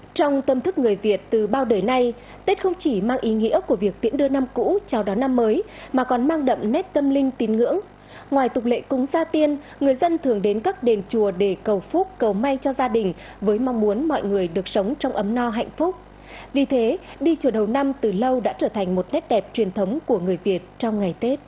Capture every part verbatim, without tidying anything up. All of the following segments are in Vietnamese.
Trong tâm thức người Việt từ bao đời nay, Tết không chỉ mang ý nghĩa của việc tiễn đưa năm cũ chào đón năm mới, mà còn mang đậm nét tâm linh tín ngưỡng. Ngoài tục lệ cúng gia tiên, người dân thường đến các đền chùa để cầu phúc, cầu may cho gia đình với mong muốn mọi người được sống trong ấm no hạnh phúc. Vì thế, đi chùa đầu năm từ lâu đã trở thành một nét đẹp truyền thống của người Việt trong ngày Tết.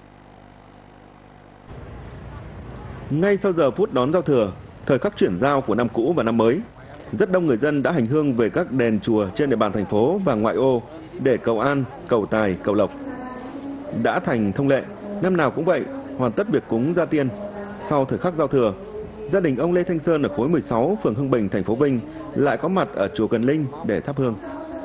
Ngay sau giờ phút đón giao thừa, thời khắc chuyển giao của năm cũ và năm mới, rất đông người dân đã hành hương về các đền chùa trên địa bàn thành phố và ngoại ô để cầu an, cầu tài, cầu lộc. Đã thành thông lệ, năm nào cũng vậy, hoàn tất việc cúng gia tiên. Sau thời khắc giao thừa, gia đình ông Lê Thanh Sơn ở khối mười sáu, phường Hưng Bình, thành phố Vinh lại có mặt ở chùa Cần Linh để thắp hương.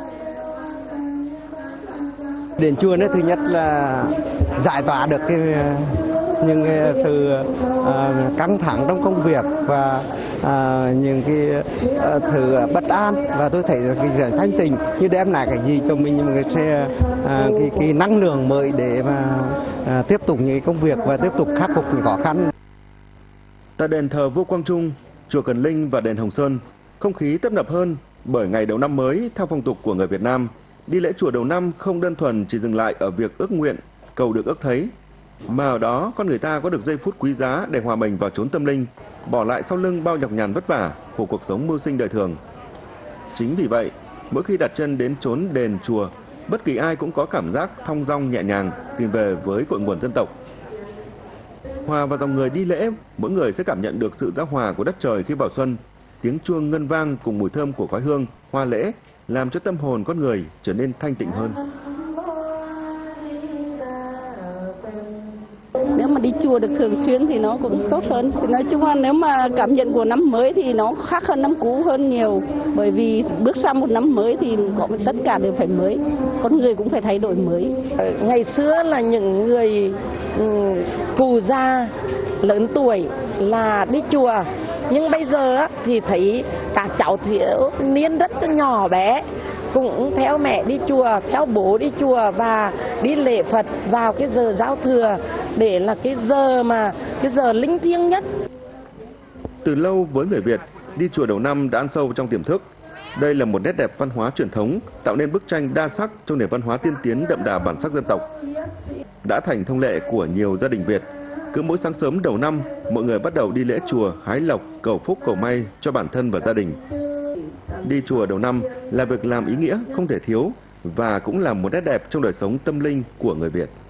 Đền chùa này thứ nhất là giải tỏa được cái những sự uh, căng thẳng trong công việc và uh, những cái uh, sự bất an, và tôi thấy cái sự thanh tịnh như đem lại cái gì cho mình, nhưng mà sẽ uh, cái, cái năng lượng mới để mà uh, tiếp tục những công việc và tiếp tục khắc phục những khó khăn. Tại đền thờ Vua Quang Trung, chùa Cần Linh và đền Hồng Sơn, không khí tấp nập hơn bởi ngày đầu năm mới theo phong tục của người Việt Nam. Đi lễ chùa đầu năm không đơn thuần chỉ dừng lại ở việc ước nguyện, cầu được ước thấy, mà ở đó con người ta có được giây phút quý giá để hòa mình vào chốn tâm linh, bỏ lại sau lưng bao nhọc nhằn vất vả của cuộc sống mưu sinh đời thường. Chính vì vậy, mỗi khi đặt chân đến chốn đền chùa, bất kỳ ai cũng có cảm giác thong dong nhẹ nhàng tìm về với cội nguồn dân tộc. Hòa vào dòng người đi lễ, mỗi người sẽ cảm nhận được sự giao hòa của đất trời khi vào xuân. Tiếng chuông ngân vang cùng mùi thơm của khói hương, hoa lễ làm cho tâm hồn con người trở nên thanh tịnh hơn. Nếu mà đi chùa được thường xuyên thì nó cũng tốt hơn. Thì nói chung là nếu mà cảm nhận của năm mới thì nó khác hơn năm cũ hơn nhiều. Bởi vì bước sang một năm mới thì có tất cả đều phải mới. Con người cũng phải thay đổi mới. Ngày xưa là những người um, cụ già lớn tuổi là đi chùa. Nhưng bây giờ thì thấy cả cháu thiếu niên rất nhỏ bé cũng theo mẹ đi chùa, theo bố đi chùa và đi lễ Phật vào cái giờ giao thừa để là cái giờ mà cái giờ linh thiêng nhất. Từ lâu với người Việt, đi chùa đầu năm đã ăn sâu trong tiềm thức. Đây là một nét đẹp văn hóa truyền thống, tạo nên bức tranh đa sắc trong nền văn hóa tiên tiến đậm đà bản sắc dân tộc. Đã thành thông lệ của nhiều gia đình Việt. Cứ mỗi sáng sớm đầu năm, mọi người bắt đầu đi lễ chùa, hái lộc, cầu phúc cầu may cho bản thân và gia đình. Đi chùa đầu năm là việc làm ý nghĩa không thể thiếu và cũng là một nét đẹp trong đời sống tâm linh của người Việt.